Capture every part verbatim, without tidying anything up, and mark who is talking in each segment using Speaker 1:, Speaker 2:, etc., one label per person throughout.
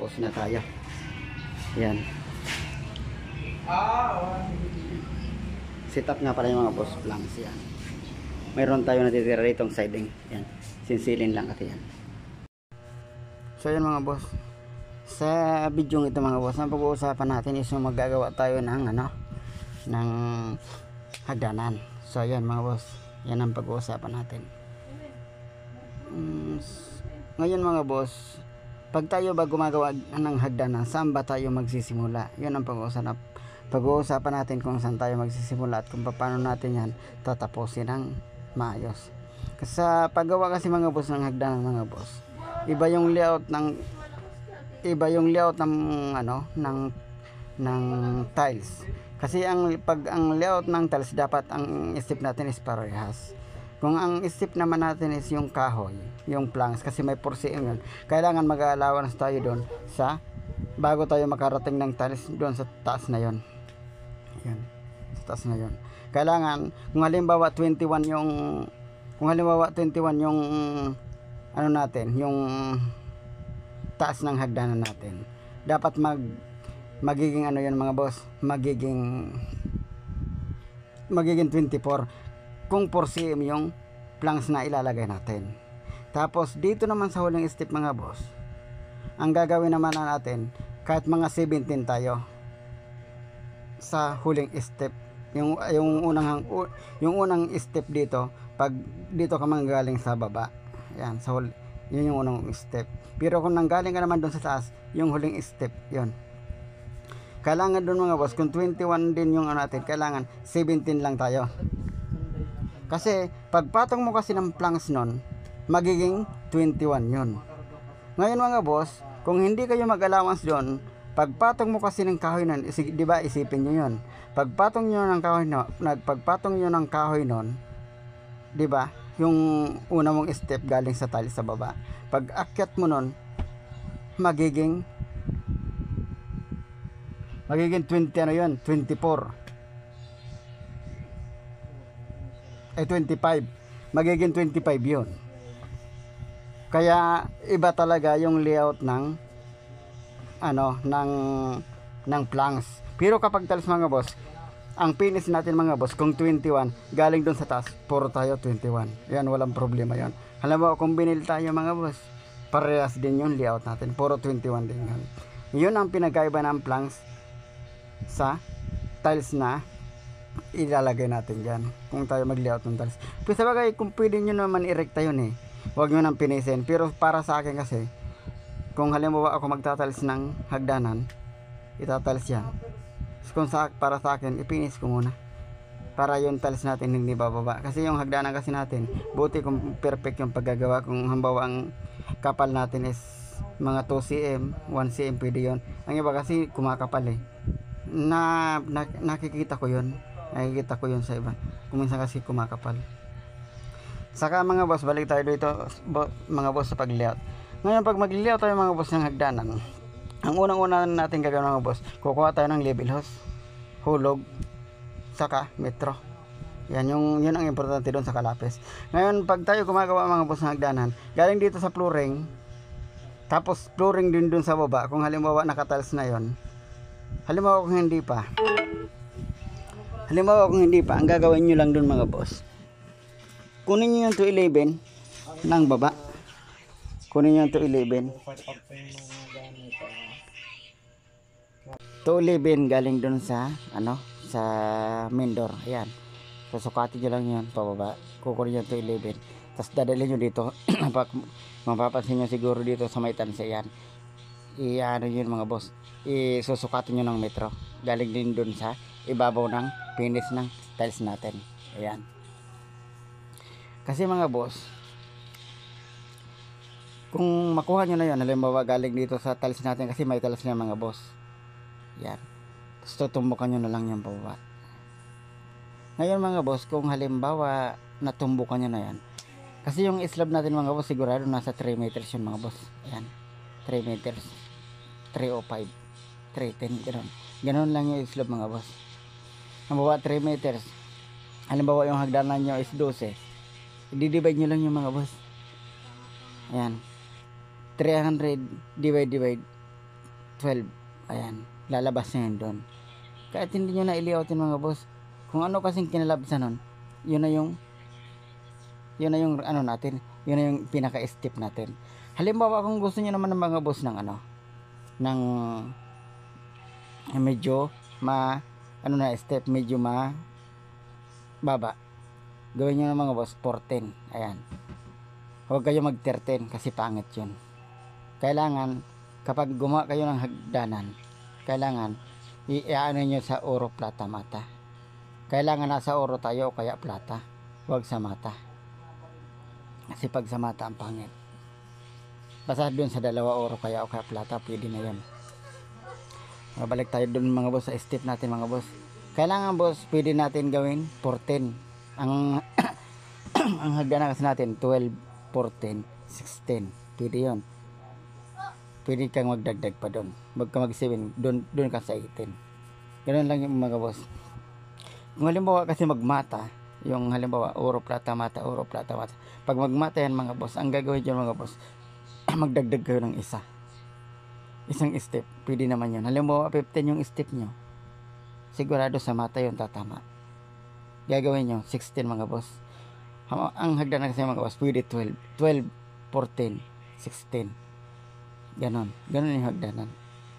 Speaker 1: tapos na tayo. Yan. Set up nga pala yung mga boss planks. Yan. Mayroon tayo natitira rito siding. Yan. Sinsilin lang kasi yan. So yan mga boss. Sa video ito mga boss, ang pag-uusapan natin is yung maggagawa tayo ng ano, ng hagdanan. So yan mga boss, yan ang pag-uusapan natin. Mm, ngayon mga boss, pag tayo ba gumagawa ng hagdanan, saan ba tayo magsisimula? Yun ang pag-uusapan, pag-uusapan natin kung saan tayo magsisimula at kung paano natin yan tatapusin ng maayos. Kasi sa paggawa kasi mga boss ng hagdanan mga boss, iba yung layout ng iba yung layout ng ano ng ng tiles. Kasi ang pag ang layout ng tiles dapat ang step natin is parehas. Kung ang step naman natin is yung kahoy, yung planks kasi may four C M yun. Kailangan mag-allowance tayo doon sa bago tayo makarating ng tiles doon sa taas na yon. Yan. Sa taas na yon. Kailangan kung halimbawa twenty-one yung kung halimbawa twenty-one yung ano natin, yung taas ng hagdanan natin. Dapat mag magiging ano yun mga boss, magiging magiging twenty-four kung four C M yung planks na ilalagay natin. Tapos dito naman sa huling step mga boss, ang gagawin naman na natin kahit mga seventeen tayo sa huling step. Yung yung unang yung unang step dito, pag dito ka manggagaling sa baba. Yan, sa huli, yun yung unang step. Pero kung nanggaling ka naman doon sa taas, yung huling step, yun. Kailangan doon mga boss, kung twenty-one din yung ano natin, kailangan seventeen lang tayo. Kasi pagpatong mo kasi ng planks nun, magiging twenty-one yun. Ngayon mga boss, kung hindi kayo mag-allowance doon, pagpatong mo kasi ng kahoy nun, isi, di ba isipin nyo yun. Pagpatong nyo ng kahoy nun, nagpagpatong nyo ng kahoy nun, di ba, yung una mong step galing sa tiles sa baba. Pag akyat mo nun, magiging magiging twenty ano yun, twenty-four ay twenty-five, magiging twenty-five yun. Kaya iba talaga yung layout ng ano ng ng planks. Pero kapag tiles mga boss, ang finish natin mga boss kung twenty-one galing doon sa taas, puro tayo twenty-one. Yan, walang problema yan. Halimbawa kung binil tayo mga boss, parehas din yung layout natin, puro twenty-one din yan. Yun ang pinagkaiba ng planks sa tiles na ilalagay natin dyan kung tayo mag layout ng tiles. Pero sa bagay, kung pwede nyo naman i-recta yun eh, huwag nyo nang pinisin. Pero para sa akin kasi, kung halimbawa ako magtatiles ng hagdanan, itatiles yan. Kung sa, para sa akin, ipinis ko muna para yung tiles natin hindi bababa. Kasi yung hagdanan kasi natin, buti kung perfect yung paggagawa. Kung halimbawa ang kapal natin is mga two C M, one C M, pwede yun. Ang iba kasi kumakapal eh. Na, na nakikita ko yun nakikita ko yun sa iba kung minsan kasi kumakapal. Saka mga boss, balik tayo dito bo, mga boss sa pag layout. Ngayon pag mag layout tayo mga boss ng hagdanan, ang unang una natin gagawin mga boss, kukuha tayo ng level hose, hulog, saka metro. Yan yung yun ang importante doon sa kalapis. Ngayon pag tayo gumagawa mga boss ng hagdanan, galing dito sa flooring, tapos flooring din doon sa baba. Kung halimbawa nakatiles na yon, halimbawa kung hindi pa halimbawa kung hindi pa ang gagawin nyo lang doon mga boss, kunin nyo yung two eleven ng baba, kunin nyo yung two eleven two eleven galing doon sa ano sa main door. Ayan, susukatin nyo lang yun pababa, kukunin yung two eleven, tapos dadalhin nyo dito. Mapapansin nyo siguro dito sa may tansa yan, i-ano yun mga boss, isusukatin nyo ng metro galing din doon sa ibabaw ng finish ng tiles natin. Ayan, kasi mga boss, kung makuha nyo na yun, halimbawa galing dito sa tiles natin, kasi may tiles na mga boss, yan, tapos tutumbukan nyo na lang yung pababa. Ngayon mga boss, kung halimbawa natumbukan nyo na yan, kasi yung slab natin mga boss, sigurado nasa three meters yun mga boss. Ayan, three meters, three oh five, three ten, ganoon. Ganoon lang yung slab mga boss. Halimbawa three meters, halimbawa yung hagdanan nyo is twelve, i-divide nyo lang yung mga boss. Ayan, three hundred divide divide twelve. Ayan, lalabas na yun doon. Kahit hindi nyo na i-layout yun mga boss, kung ano kasing kinalabsan nun, yun na yung yun na yung ano natin, yun na yung pinaka-step natin. Halimbawa kung gusto niyo naman ng mga boss ng ano, ng medyo ma ano na step, medyo ma baba, gawin niyo ng mga boss fourteen. Ayan, huwag kayo mag thirteen kasi pangit yun. Kailangan kapag gumawa kayo ng hagdanan, kailangan i-ano nyo sa oro, plata, mata. Kailangan nasa oro tayo o kaya plata, huwag sa mata, kasi pag sa mata ang pangit. Basta dun sa dalawa, oro kaya o kaya plata, pwede na yan. Mabalik tayo dun mga boss sa step natin mga boss. Kailangan boss, pwede natin gawin fourteen. Ang ang hagdanan kasi natin twelve, fourteen, sixteen. Pwede yun. Pwede kang magdagdag pa doon. Huwag ka mag seven, doon, doon ka sa eighteen. Ganun lang yung mga boss. Kung halimbawa kasi magmata, yung halimbawa oro, plata, mata, oro, plata, mata. Pag magmata yan mga boss, ang gagawin dyan mga boss, magdagdag kayo ng isa. Isang step, pwede naman yun. Halimbawa fifteen yung step nyo, sigurado sa mata yun tatama. Gagawin nyo sixteen mga boss. Ang hagdanan kasi mga boss, pwede twelve, twelve, fourteen, sixteen. Ganon, ganon yung hagdanan.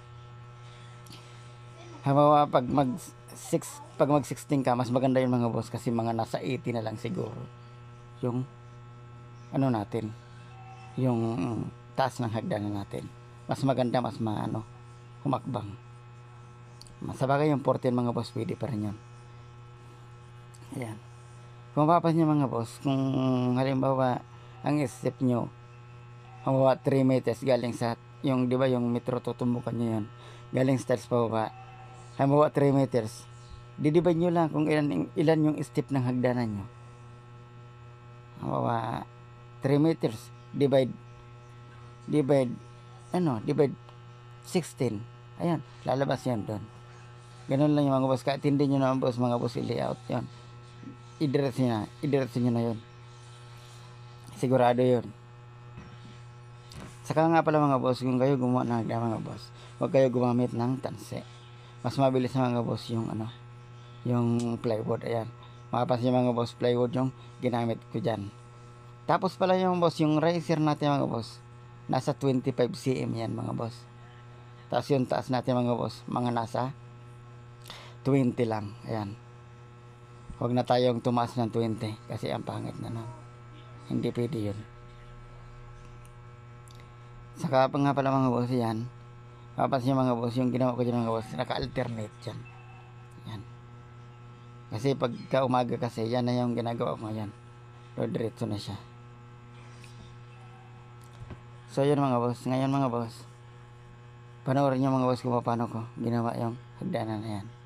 Speaker 1: Halimbawa pag mag six, pag mag sixteen ka, mas maganda yung mga boss kasi mga nasa eighty na lang siguro yung ano natin, yung taas ng hagdanan natin. Mas maganda, mas maano, humakbang. Masabagay yung fourteen mga boss, pwede pa rin yun. Ayan, kung mapapansin nyo mga boss, kung halimbawa ang step nyo halimbawa three meters galing sa yung, di ba yung metro, tutumbukan nyo yun galing stairs pa baba. Halimbawa three meters, didivide nyo lang kung ilan, ilan yung step ng hagdanan nyo. Halimbawa three meters, divide divide ano, divide sixteen. Ayan, lalabas yan doon. Ganun lang yung mga boss. Kahit hindi nyo naman boss mga boss i-layout yun, i-diretso nyo na, i-diretso nyo na yun, sigurado yun. Saka nga pala mga boss, kung kayo gumawa ng hagdan mga boss, huwag kayo gumamit ng tanse. Mas mabilis na mga boss yung ano, yung plywood. Ayan, makapansin mga boss, plywood yung ginamit ko dyan. Tapos pala yung boss, yung riser natin mga boss, nasa twenty-five centimeters yan mga boss. Tapos yung taas natin mga boss, mga nasa twenty lang. Ayan, huwag na tayong tumaas ng twenty kasi ang pangit na nun, hindi pwede yun. Saka pa nga pala mga boss, yan, mapapansin mga boss, yung ginawa ko dyan mga boss, naka-alternate dyan. Yan, kasi pagka umaga kasi, yan na yung ginagawa ko yan, diretso na siya. So yun mga boss, ngayon mga boss, panoorin nyo mga boss kung paano ko ginawa yung hagdanan na yan.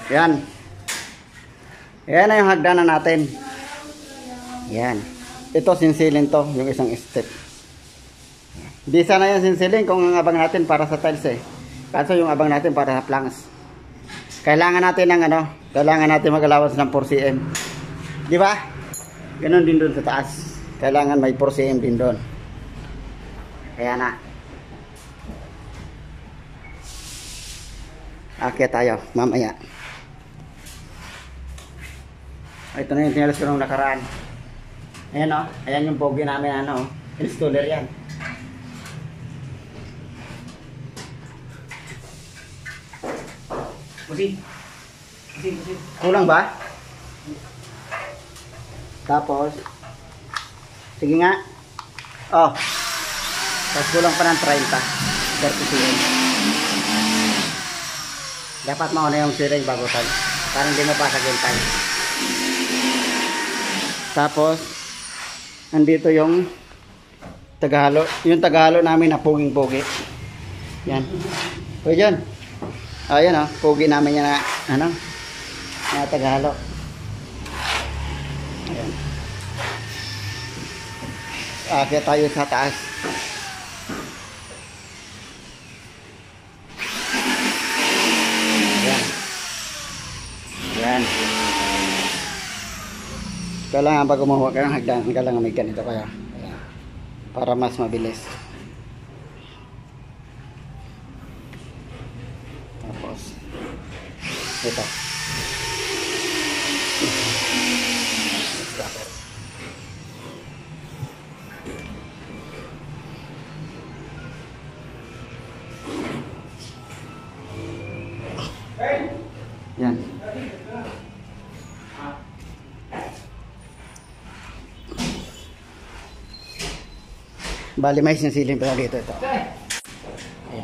Speaker 1: Yan. Yan na yung hagdanan natin. Yan. Ito sinsilin to, yung isang step. Di sana yung sinsilin kung ang abang natin para sa tiles eh. Kaso yung abang natin para sa planks. Kailangan natin ng ano, kailangan natin mag-allowance ng four centimeters. Di ba? Ganon din doon sa taas. Kailangan may four centimeters din doon. Kaya na. Akyat tayo mamaya. Ito na yung tinalas ko nung nakaraan. Ayan o. Oh. Ayan yung pogi namin ano. Installer yan. Pusin. Pusin, pusin. Kulang ba? Tapos. Sige nga. Oh. Tapos kulang pa ng thirty. thirty centimeters. Dapat mauna yung siring bago tayo. Parang hindi mapasag yung tayo. Tapos, andito yung tagahalo. Yung tagahalo namin na puging-pugi. Yan. O yan. Ayan o. Pugi namin yan na, ano, na tagahalo. Ayan. Akit tayo sa taas. Ayan. Ayan. Kailangan pag umuha ka ng hagdan, kailangan may ganito kaya. Ayan. Para mas mabilis. Tapos ito. Yan. Bali may sinsilin pa dito ito. Ayan.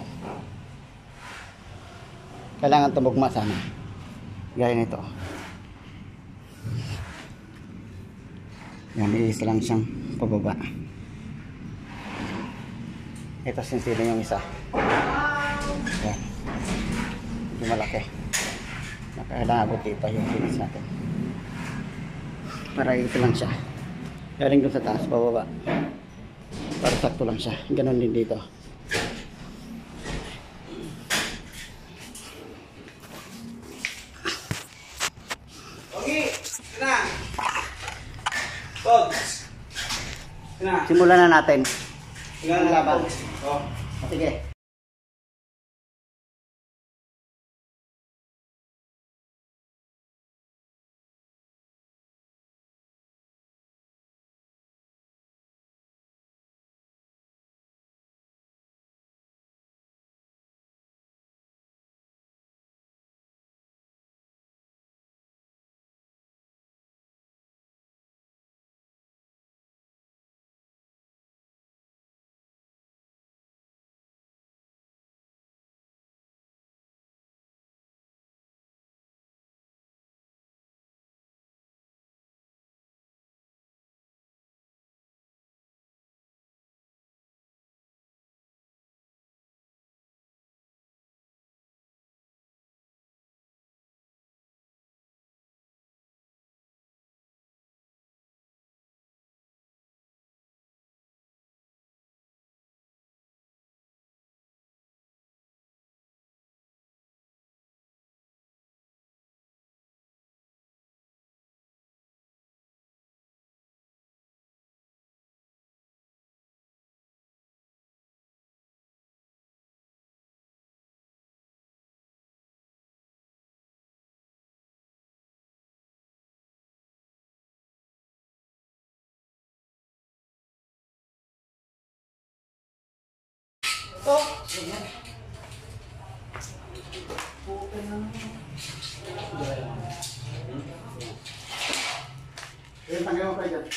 Speaker 1: Kailangan tumugma sana. Gaya nito. Yan, iisa lang siyang pababa. Ito sinsilin yung isa. Ayan. Hindi malaki. Kailangan abot pa yung finish natin. Para ito lang siya. Galing dun sa taas, pababa. Para sakto lang siya. Ganon din dito.
Speaker 2: Okay, na. Pogs. Na.
Speaker 1: Simulan na natin.
Speaker 2: Tingnan na laban. Oh.
Speaker 1: Sige.
Speaker 2: Oh.
Speaker 1: Ayan, tanggalin mo pa dyan.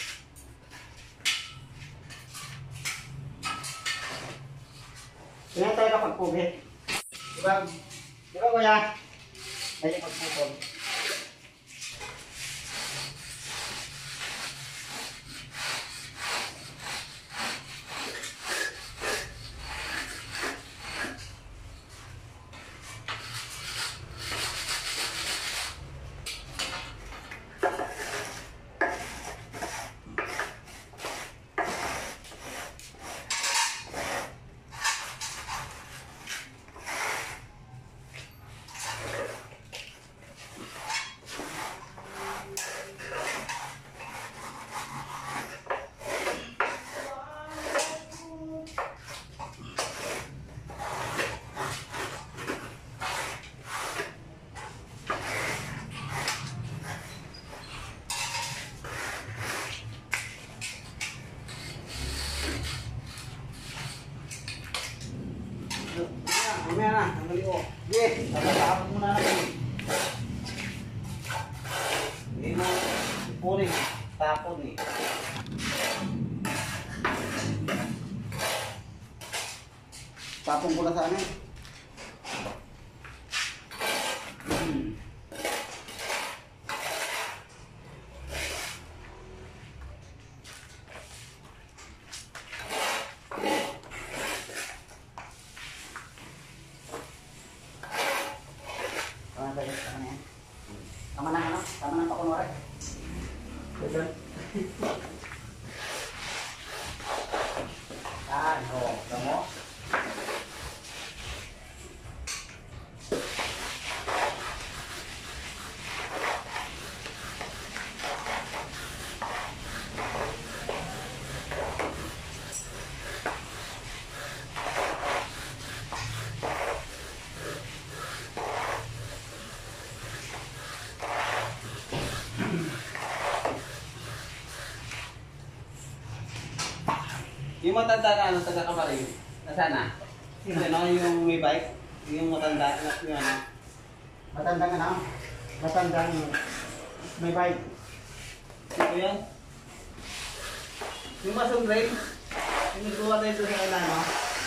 Speaker 1: Tingnan tayo kapag pugi. Diba? Diba kuya? Ay, pagputol. tungkol na sa amin. Tama na, tama na yan. Tama na, ano? Tama na pakunwari. Good. Yan, o. Tamo.
Speaker 2: Yung matanda na ano, taga Kamarin. Nasaan na? Ano yung may bike? Yung matanda na yung ano.
Speaker 1: Matandang ano? Matandang may bike.
Speaker 2: Sino yan? Yung masong grade? Yung nagkuha tayo doon sa ano?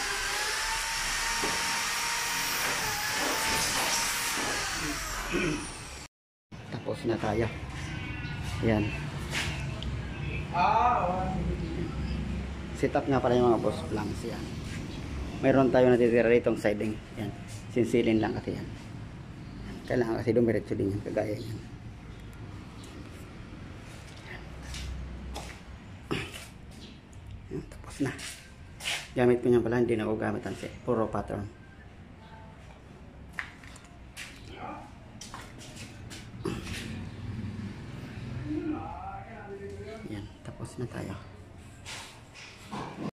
Speaker 1: Tapos na tayo. Yan.
Speaker 2: Ah, oh.
Speaker 1: Set up nga pala yung mga boss planks yan. Mayroon tayo natitira ditong siding. Yan. Sinsilin lang kasi yan. Kailangan kasi dumiretso din yan. Kagaya yan. Yan. Tapos na. Gamit ko niyan pala. Hindi na ako gamitan siya. Puro pattern. Yan. Tapos na tayo.